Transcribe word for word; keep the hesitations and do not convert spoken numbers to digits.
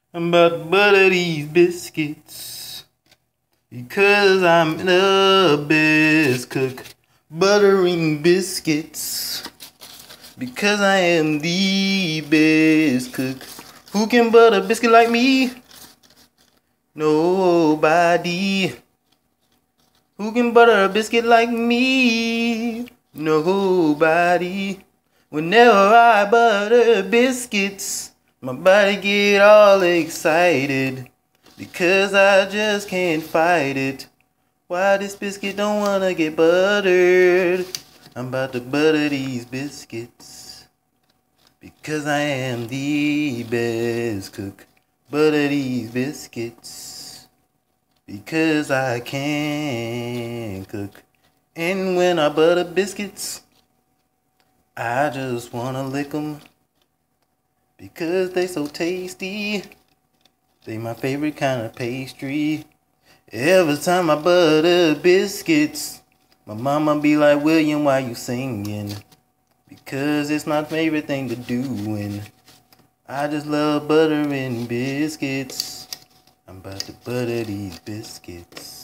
I'm about to butter these biscuits because I'm the best cook. Buttering biscuits because I am the best cook. Who can butter a biscuit like me? Nobody. Who can butter a biscuit like me? Nobody. Whenever I butter biscuits, my body get all excited because I just can't fight it. Why this biscuit don't wanna get buttered? I'm about to butter these biscuits because I am the best cook. Butter these biscuits because I can cook. And when I butter biscuits, I just wanna lick 'em because they so tasty. They my favorite kind of pastry. Every time I butter biscuits, my mama be like, William, why you singing? Because it's my favorite thing to do, and I just love buttering biscuits. I'm about to butter these biscuits.